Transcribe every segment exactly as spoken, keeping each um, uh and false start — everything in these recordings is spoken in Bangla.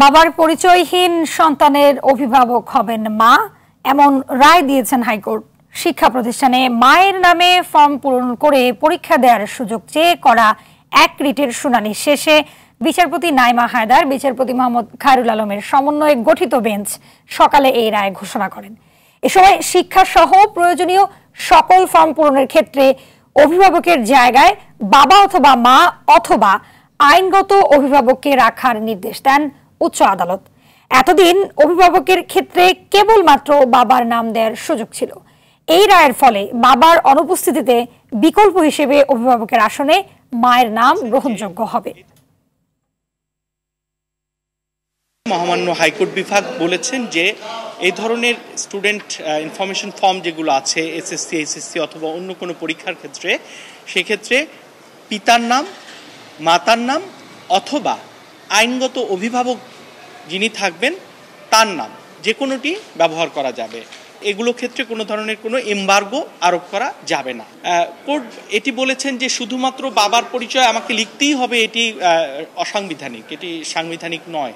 বাবার পরিচয়হীন সন্তানের অভিভাবক হবেন মা, এমন রায় দিয়েছেন হাইকোর্ট। শিক্ষা প্রতিষ্ঠানে মায়ের নামে ফর্ম পূরণ করে পরীক্ষা দেওয়ার সুযোগ চেয়ে করা এক রিটের শুনানি শেষে বিচারপতি নাইমা হায়দার, বিচারপতি মোহাম্মদ খায়রুল আলমের সমন্বয়ে গঠিত বেঞ্চ সকালে এই রায় ঘোষণা করেন। এ সময় শিক্ষা সহ প্রয়োজনীয় সকল ফর্ম পূরণের ক্ষেত্রে অভিভাবকের জায়গায় বাবা অথবা মা অথবা আইনগত অভিভাবককে রাখার নির্দেশ দেন উচ্চ আদালত। এতদিন অভিভাবকের ক্ষেত্রে কেবলমাত্র বাবার নাম দেওয়ার সুযোগ ছিল। এই রায়ের ফলে বাবার অনুপস্থিতিতে বিকল্প হিসেবে অভিভাবকের আসনে মায়ের নাম গ্রহণযোগ্য হবে। মহামান্য হাইকোর্ট বিভাগ বলেছেন যে এই ধরনের স্টুডেন্ট ইনফরমেশন ফর্ম যেগুলো আছে এসএসসি এইচএসসি অথবা অন্য কোনো পরীক্ষার ক্ষেত্রে, সেক্ষেত্রে পিতার নাম, মাতার নাম অথবা আইনগত অভিভাবক যিনি থাকবেন তার নাম যে কোনোটি ব্যবহার করা যাবে। এগুলো ক্ষেত্রে কোনো ধরনের কোনো এমবার্গো আরোপ করা যাবে না। কোর্ট এটি বলেছেন যে শুধুমাত্র বাবার পরিচয় আমাকে লিখতেই হবে, এটি অসাংবিধানিক, এটি সাংবিধানিক নয়।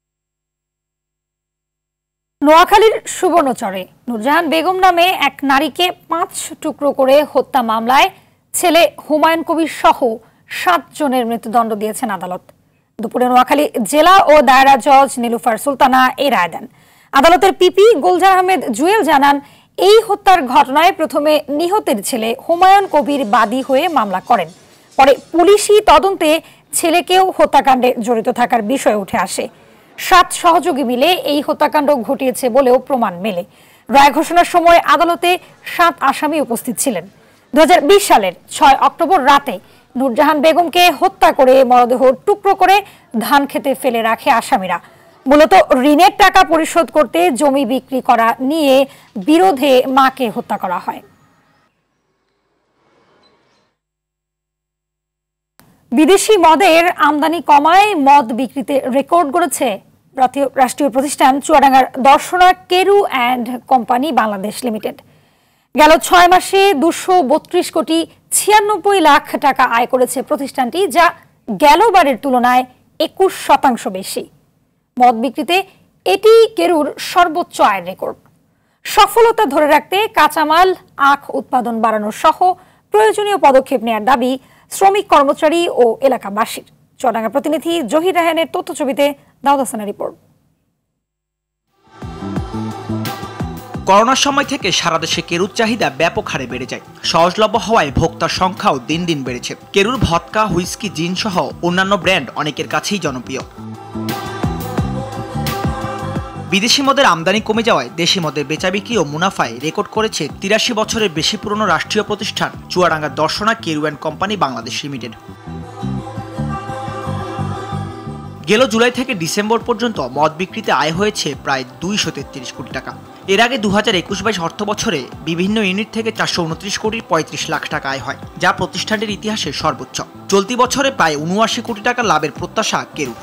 নোয়াখালীর সুবর্ণচরে নূরজাহান বেগম নামে এক নারীকে পাঁচ টুকরো করে হত্যা মামলায় ছেলে হুমায়ুন কবির সহ সাত জনের মৃত্যুদণ্ড দিয়েছেন আদালত। দুপুরে নোয়াখালী জেলা ও দায়রা জজ নীলুফার সুলতানা এই রায় দেন। আদালতের পিপি গুলজার আহমেদ জুয়েল জানান, এই হত্যার ঘটনায় প্রথমে নিহতের ছেলে হুমায়ুন কবির বাদী হয়ে মামলা করেন। পরে পুলিশি তদন্তে ছেলেকেও হত্যাকাণ্ডে জড়িত থাকার বিষয় উঠে আসে। সাত সহযোগী মিলে এই হত্যাকাণ্ড ঘটিয়েছে বলেও প্রমাণ মেলে। রায় ঘোষণার সময় আদালতে সাত আসামি উপস্থিত ছিলেন। দু হাজার বিশ সালের ছয় অক্টোবর রাতে নূরজাহান বেগমকে হত্যা করে মরদেহ টুকরো করে ধান খেতে ফেলে রাখে আসামিরা। মূলত ঋণের টাকা পরিশোধ করতে জমি বিক্রি করা নিয়ে বিরোধে মাকে হত্যা করা হয়। বিদেশি মদের আমদানি কমায় মদ বিক্রিতে রেকর্ড গড়েছে রাষ্ট্রীয় প্রতিষ্ঠান চুয়াডাঙ্গার Darshana Carew and company Bangladesh limited. গেল ছয় মাসে দুশো বত্রিশ কোটি ছিয়ানব্বই লাখ টাকা আয় করেছে প্রতিষ্ঠানটি, যা গেলবারের তুলনায় একুশ শতাংশ বেশি। মদ বিক্রিতে এটি কেরুর সর্বোচ্চ আয়ের রেকর্ড। সফলতা ধরে রাখতে কাঁচামাল আখ উৎপাদন বাড়ানো সহ প্রয়োজনীয় পদক্ষেপ নেওয়ার দাবি শ্রমিক, কর্মচারী ও এলাকাবাসীর। চুয়াডাঙ্গা প্রতিনিধি জহির রায়হানের তথ্য ছবিতে দাউদ হাসানের রিপোর্ট। করোনার সময় থেকে সারা দেশে কেরুর চাহিদা ব্যাপক হারে বেড়ে যায়। সহজলভ্য হওয়ায় ভোক্তার সংখ্যাও দিন দিন বেড়েছে। কেরুর ভদকা, হুইস্কি, জিন সহ অন্যান্য ব্র্যান্ড অনেকের কাছেই জনপ্রিয়। বিদেশি মদের আমদানি কমে যাওয়ায় দেশি মদের বেচা বিক্রি ও মুনাফায় রেকর্ড করেছে তিরাশি বছরের বেশি পুরনো রাষ্ট্রীয় প্রতিষ্ঠান চুয়াডাঙ্গার Darshana Carew and company Bangladesh limited. গেল জুলাই থেকে ডিসেম্বর পর্যন্ত মদ বিক্রিতে আয় হয়েছে প্রায় দুইশো তেত্রিশ কোটি টাকা। এর আগে দু হাজার একুশ বাইশ অর্থ বছরে বিভিন্ন ইউনিট থেকে চারশো উনত্রিশ কোটি পঁয়ত্রিশ লাখ টাকা আয় হয়, যা প্রতিষ্ঠানটির ইতিহাসে সর্বোচ্চ। চলতি বছরে প্রায় উনআশি কোটি টাকা লাভের প্রত্যাশা কেরু।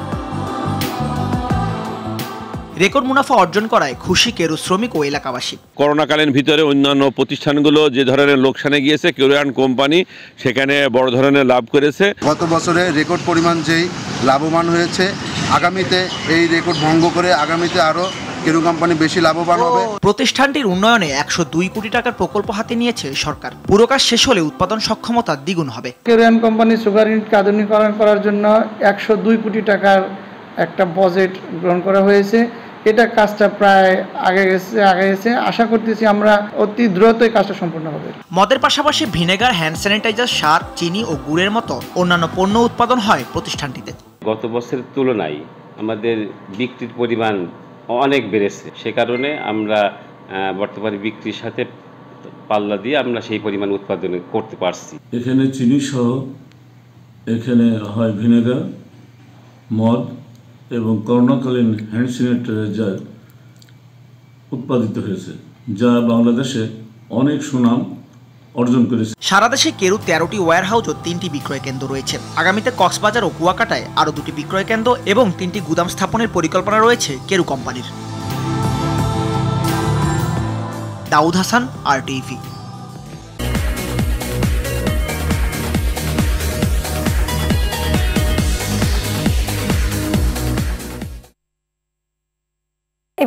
রেকর্ড মুনাফা অর্জন করায় খুশি কেরু শ্রমিক ও এলাকাবাসী। করোনাকালীন ভিতরে অন্যান্য প্রতিষ্ঠানগুলো যে ধরনের লোকসানে গিয়েছে, কেরু অ্যান্ড কোম্পানি সেখানে বড় ধরনের লাভ করেছে। গত বছরে রেকর্ড পরিমাণ যেই লাভবান হয়েছে, আগামীতে এই রেকর্ড ভঙ্গ করে আগামীতে আরো কেরু কোম্পানি বেশি লাভবান হবে। প্রতিষ্ঠানটির উন্নয়নে একশো দুই কোটি টাকার প্রকল্প হাতে নিয়েছে সরকার। পুরো কাজ শেষ হলে উৎপাদন সক্ষমতা দ্বিগুণ হবে। কেরু অ্যান্ড কোম্পানি সুগার ইউনিটকে আধুনিকরণ করার জন্য একশো দুই কোটি টাকার একটা বাজেট গ্রহণ করা হয়েছে। এটা কাজটা প্রায় আগে গেছে আগে গেছে আশা করতেছি আমরা অতি দ্রুতই কাজটা সম্পূর্ণ হবে। মদের পাশাপাশি ভিনেগার, হ্যান্ড স্যানিটাইজার, সার, চিনি ও গুড়ের মতো অন্যান্য পণ্য উৎপাদন হয় প্রতিষ্ঠানটিতে। গত বছরের তুলনায় আমাদের বিক্রির পরিমাণ অনেক বেড়েছে। সে কারণে আমরা বর্তমানে বিক্রির সাথে পাল্লা দিয়ে আমরা সেই পরিমাণ উৎপাদন করতে পারছি। এখানে চিনি সহ এখানে হয় ভিনেগার, মদ এবং করোনাকালীন হ্যান্ড স্যানিটাইজার উৎপাদিত হয়েছে, যা বাংলাদেশে অনেক সুনাম অর্জন করেছে। সারা দেশে কেরু তেরোটি ওয়্যার হাউস ও তিনটি বিক্রয় কেন্দ্র রয়েছে। আগামীতে কক্সবাজার ও কুয়াকাটায় আরও দুটি বিক্রয় কেন্দ্র এবং তিনটি গুদাম স্থাপনের পরিকল্পনা রয়েছে কেরু কোম্পানির। দাউদ হাসান, আরটিভি।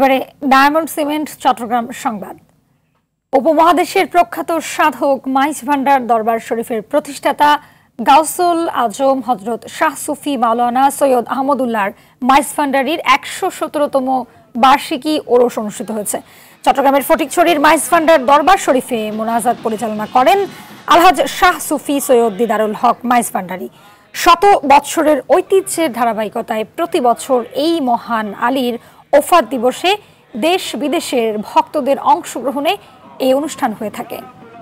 এবারে ডায়মন্ড সিমেন্ট চট্টগ্রাম সংবাদ। উপমহাদেশের প্রখ্যাত সাধক মাইজ ভান্ডার দরবার শরীফের প্রতিষ্ঠাতা গাউসুল আজম হজরত শাহ সুফি মাওলানা সৈয়দ আহমদুল্লাহর মাইজ ভান্ডারির একশো সতেরোতম বার্ষিকী ওরস অনুষ্ঠিত হয়েছে। চট্টগ্রামের ফটিকছড়ির মাইজ ভান্ডার দরবার শরীফে মোনাজাত পরিচালনা করেন আলহাজ শাহ সুফি সৈয়দ দিদারুল হক মাইজ ভান্ডারি। শত বৎসরের ঐতিহ্যের ধারাবাহিকতায় প্রতি বছর এই মহান আলীর ওফাত দিবসে দেশ বিদেশের ভক্তদের অংশগ্রহণে এই অনুষ্ঠান হয়ে থাকে।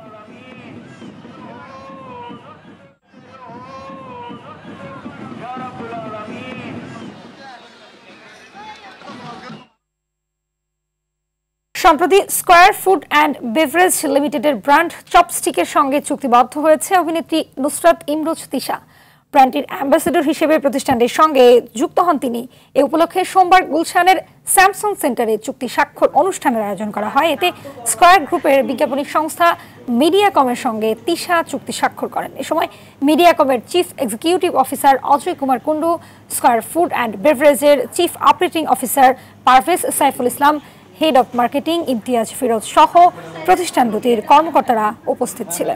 সম্প্রতি স্কয়ার ফুড অ্যান্ড বেভারেজ লিমিটেডের ব্র্যান্ড চপস্টিকের সঙ্গে চুক্তিবদ্ধ হয়েছে অভিনেত্রী নুসরাত ইমরোজ তিশা। ব্র্যান্ডটির অ্যাম্বাসেডর হিসেবে প্রতিষ্ঠানটির সঙ্গে যুক্ত হন তিনি। এ উপলক্ষে সোমবার গুলশানের স্যামসাং সেন্টারে চুক্তি স্বাক্ষর অনুষ্ঠানের আয়োজন করা হয়। এতে স্কয়ার গ্রুপের বিজ্ঞাপনী সংস্থা মিডিয়াকমের সঙ্গে তিশা চুক্তি স্বাক্ষর করেন। এ সময় মিডিয়াকমের chief executive officer Ajay Kumar Kundu, Square food and বেভারেজের chief operating officer Parvez Saiful Islam, head of marketing Imtiaz Firoz সহ প্রতিষ্ঠান দুটির কর্মকর্তারা উপস্থিত ছিলেন।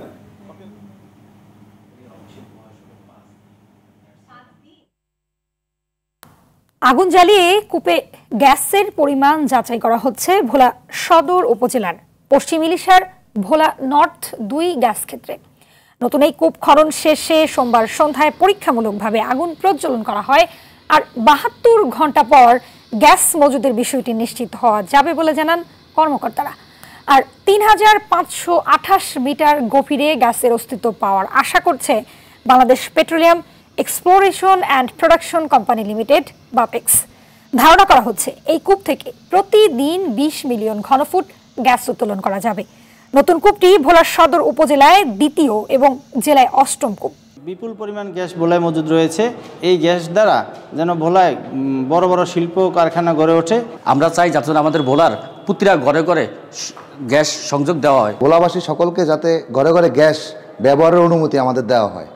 আগুন জ্বালিয়ে কূপে গ্যাসের পরিমাণ যাচাই করা হচ্ছে ভোলা সদর উপজেলার পশ্চিম ইলিশার ভোলা নর্থ দুই গ্যাস ক্ষেত্রে। নতুন এই কূপ খনন শেষে সোমবার সন্ধ্যায় পরীক্ষামূলকভাবে আগুন প্রজ্বলন করা হয়। আর বাহাত্তর ঘন্টা পর গ্যাস মজুদের বিষয়টি নিশ্চিত হওয়া যাবে বলে জানান কর্মকর্তারা। আর তিন হাজার পাঁচশো আঠাশ মিটার গভীরে গ্যাসের অস্তিত্ব পাওয়ার আশা করছে Bangladesh petroleum exploration and production company limited BAPEX. ধারণা করা হচ্ছে এই কূপ থেকে প্রতিদিন বিশ মিলিয়ন ঘনফুট গ্যাস উত্তোলন করা যাবে। নতুন কূপটি ভোলা সদর উপজেলায় দ্বিতীয় এবং জেলায় অষ্টম কূপ। বিপুল পরিমাণ গ্যাস ভোলায় মজুদ রয়েছে। এই গ্যাস দ্বারা যেন ভোলায় বড় বড় শিল্প কারখানা গড়ে ওঠে। আমরা চাই যাতে আমাদের ভোলার প্রতিটা ঘরে ঘরে গ্যাস সংযোগ দেওয়া হয়। ভোলাবাসী সকলকে যাতে ঘরে ঘরে গ্যাস ব্যবহারের অনুমতি আমাদের দেওয়া হয়।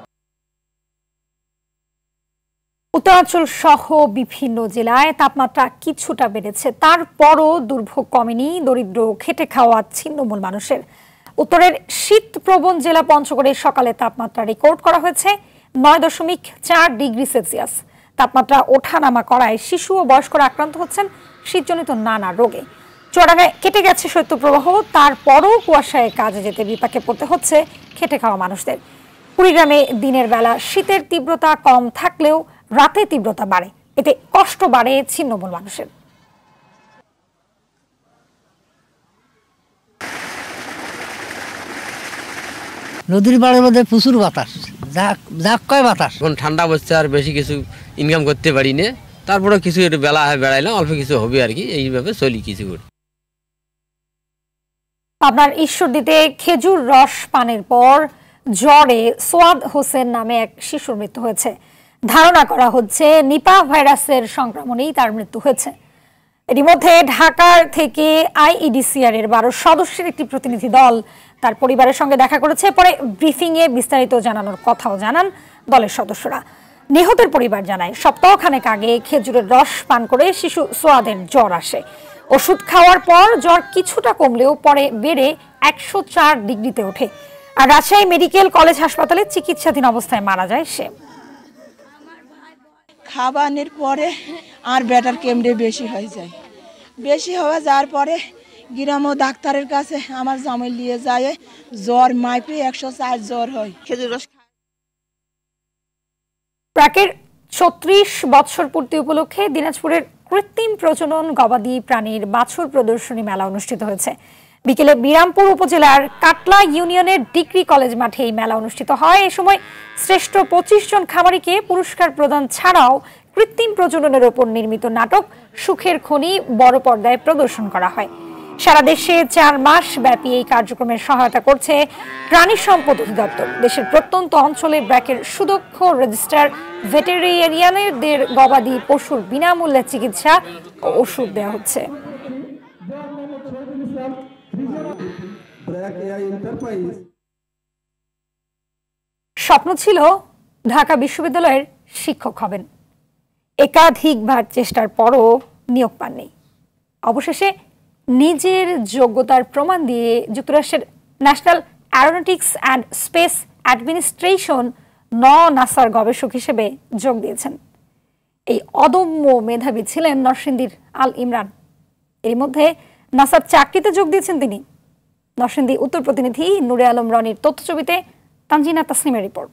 উত্তরাঞ্চল সহ বিভিন্ন জেলায় তাপমাত্রা কিছুটা বেড়েছে, তারপরও দুর্ভোগ কমেনি দরিদ্র খেটে খাওয়া ছিন্নমূল মানুষের। উত্তরের শীতপ্রবণ জেলা পঞ্চগড়ে সকালে তাপমাত্রা রেকর্ড করা হয়েছে নয় দশমিক চার ডিগ্রি সেলসিয়াস। তাপমাত্রা ওঠানামা করায় শিশু ও বয়স্করা আক্রান্ত হচ্ছেন শীতজনিত নানা রোগে। চুয়াডাঙ্গায় কেটে গেছে শৈত্যপ্রবাহ, তারপরও কুয়াশায় কাজে যেতে বিপাকে পড়তে হচ্ছে খেটে খাওয়া মানুষদের। কুড়িগ্রামে দিনের বেলা শীতের তীব্রতা কম থাকলেও রাতে তীব্রতা বাড়ে, এতে কষ্ট বাড়ে ছিন্নমূল মানুষের। নদীর পাড়ের মধ্যে প্রচুর বাতাস, যাক কয় বাতাস। এখন ঠান্ডা বসছে, আর বেশি কিছু ইনকাম করতে পারি না, তারপরে কিছু বেলা হয় বেড়াইলাম, অল্প কিছু হবে আর কি, এইভাবে চলি কিছু করে। আপনার ঈশ্বরদীতে খেজুর রস পানের পর জ্বরে সোয়াদ হোসেন নামে এক শিশুর মৃত্যু হয়েছে। ধারণা করা হচ্ছে নিপাহ ভাইরাসের সংক্রমণেই তার মৃত্যু হয়েছে। এর মধ্যে ঢাকার থেকে আইইডিসিআর এর বারো সদস্যের একটি প্রতিনিধি দল তার পরিবারের সঙ্গে দেখা করেছে। পরে ব্রিফিং এ বিস্তারিত জানানোর কথাও জানান দলের সদস্যরা। নিহতের পরিবার জানায় সপ্তাহখানেক আগে খেজুরের রস পান করে শিশু সোয়াদের জ্বর আসে। ওষুধ খাওয়ার পর জ্বর কিছুটা কমলেও পরে বেড়ে একশো চার ডিগ্রিতে ওঠে। আর রাজশাহী মেডিকেল কলেজ হাসপাতালে চিকিৎসাধীন অবস্থায় মারা যায় সে। খাবারের পরে আর ব্যাটার কেমড়ে বেশি হয়ে যায়, বেশি হওয়া যাওয়ার পরে গ্রাম ও ডাক্তারের কাছে আমার জামাই নিয়ে যায়, জ্বর মাইপে একশো চার জ্বর হয়। খেজুর রস প্রাকের ছত্রিশ বৎসর পূর্তি উপলক্ষে দিনাজপুরের কৃত্রিম প্রজনন গবাদি প্রাণীর বাছুর প্রদর্শনী মেলা অনুষ্ঠিত হয়েছে। বিকেলে বিরামপুর উপজেলার কাটলা ইউনিয়নের ডিগ্রি কলেজ মাঠে এই মেলা অনুষ্ঠিত হয়। এ সময় শ্রেষ্ঠ পঁচিশ জন খামারিকে পুরস্কার প্রদান ছাড়াও কৃত্রিম প্রজননের ওপর নির্মিত নাটক সুখের খনি বড় পর্দায় প্রদর্শন করা হয়। সারা দেশে চার মাস ব্যাপী এই কার্যক্রমের সহায়তা করছে প্রাণী সম্পদ অধিদপ্তর। দেশের প্রত্যন্ত অঞ্চলে ব্র্যাকের সুদক্ষ রেজিস্টার ভেটেরিয়ারিয়ানদের গবাদি পশুর বিনামূল্যে চিকিৎসা ও ওষুধ দেওয়া হচ্ছে। স্বপ্ন ছিল ঢাকা বিশ্ববিদ্যালয়ের শিক্ষক হবেন, একাধিকবার চেষ্টার পরও নিয়োগ পাননি। অবশেষে নিজের যোগ্যতার প্রমাণ দিয়ে যুক্তরাষ্ট্রের national aeronautics and space administration ন নাসার গবেষক হিসেবে যোগ দিয়েছেন। এই অদম্য মেধাবী ছিলেন নরসিংদীর আল ইমরান। এর মধ্যে নাসার চাকরিতে যোগ দিয়েছেন তিনি। নরসিংদী উত্তর প্রতিনিধি নূরে আলম রনির তথ্যছবিতে তানজিনা তাসনিমের রিপোর্ট।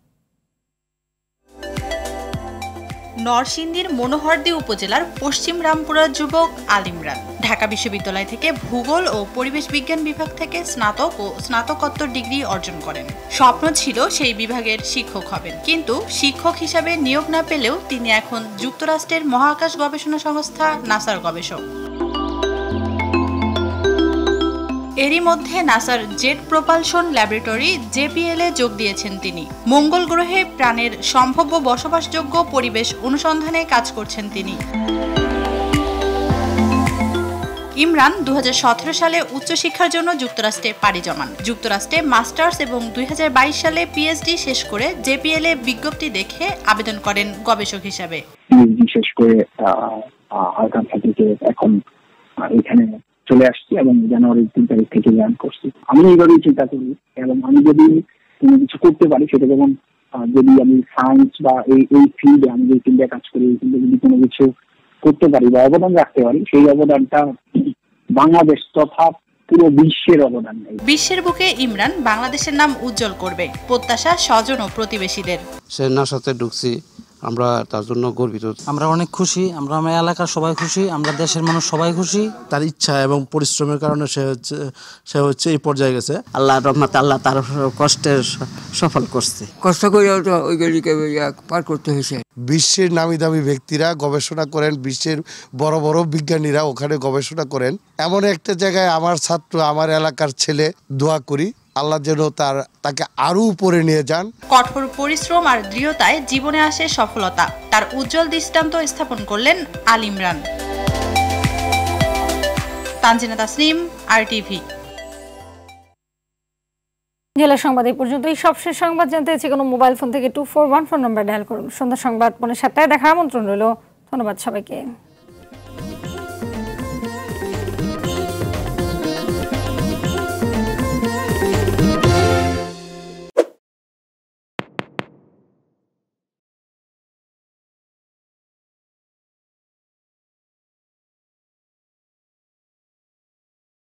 নরসিংদীর মনোহরদী উপজেলার পশ্চিম রামপুরার যুবক আল ইমরান ঢাকা বিশ্ববিদ্যালয় থেকে ভূগোল ও পরিবেশ বিজ্ঞান বিভাগ থেকে স্নাতক ও স্নাতকোত্তর ডিগ্রি অর্জন করেন। স্বপ্ন ছিল সেই বিভাগের শিক্ষক হবেন, কিন্তু শিক্ষক হিসাবে নিয়োগ না পেলেও তিনি এখন যুক্তরাষ্ট্রের মহাকাশ গবেষণা সংস্থা নাসার গবেষক। এরই মধ্যে নাসার জেট প্রপালশন ল্যাবরেটরি জেপিএল এ যোগ দিয়েছেন তিনি। মঙ্গল গ্রহে প্রাণের সম্ভাব্য বসবাসযোগ্য পরিবেশ অনুসন্ধানে কাজ করছেন তিনি। ইমরান দু হাজার সতেরো সালে উচ্চশিক্ষার জন্য যুক্তরাষ্ট্রে পাড়ি জমান। যুক্তরাষ্ট্রে মাস্টার্স এবং দুই হাজার বাইশ সালে পিএইচডি শেষ করে জেপিএল এ বিজ্ঞপ্তি দেখে আবেদন করেন গবেষক হিসাবে। পিএইচডি শেষ করে আকাঙ্ক্ষা থেকে এখন এখানে চলে আসছি এবং জানুয়ারির তিন তারিখ থেকে জয়েন করছি। আমি এইভাবেই চিন্তা করি এবং আমি যদি কোনো কিছু করতে পারি, সেটা যেমন যদি আমি সায়েন্স বা এই এই ফিল্ডে আমি যে ফিল্ডে কাজ করি এই ফিল্ডে যদি কোনো কিছু করতে পারি বা অবদান রাখতে পারি, সেই অবদানটা বাংলাদেশ তথা পুরো বিশ্বের অবদান নেই। বিশ্বের বুকে ইমরান বাংলাদেশের নাম উজ্জ্বল করবে, প্রত্যাশা স্বজন ও প্রতিবেশীদের। সে নাসাতে ঢুকছি, আমরা তার জন্য গর্বিত। আমরা অনেক খুশি, আমরা আমার এলাকার সবাই খুশি, আমরা দেশের মানুষ সবাই খুশি। তার ইচ্ছা এবং পরিশ্রমের কারণে সে হচ্ছে সে হচ্ছে এই পর্যায়ে গেছে। আল্লাহ রহমত, আল্লাহ তার কষ্টের সফল করছে। কষ্ট করে ওই গলিকে পার করতে হয়েছে। বিশ্বের নামি দামি ব্যক্তিরা গবেষণা করেন, বিশ্বের বড় বড় বিজ্ঞানীরা ওখানে গবেষণা করেন। এমন একটা জায়গায় আমার ছাত্র, আমার এলাকার ছেলে, দোয়া করি আল্লাহ যেন তার তাকে আরো উপরে নিয়ে যান। কঠোর পরিশ্রম আর দৃঢ়তায় জীবনে আসে সফলতা। তার উজ্জ্বল দৃষ্টান্ত স্থাপন করলেন আল ইমরান। তানজিনা তাসনিম, আরটিভি। জেলা সংবাদ এই পর্যন্তই। সবশেষ সংবাদ জানতে যে কোনো মোবাইল ফোন থেকে টু ফোর ওয়ান ফোর নম্বর ডায়াল করুন। সন্ধ্যা সংবাদ পৌনে সাতটায় দেখার আমন্ত্রণ রইল। ধন্যবাদ সবাইকে।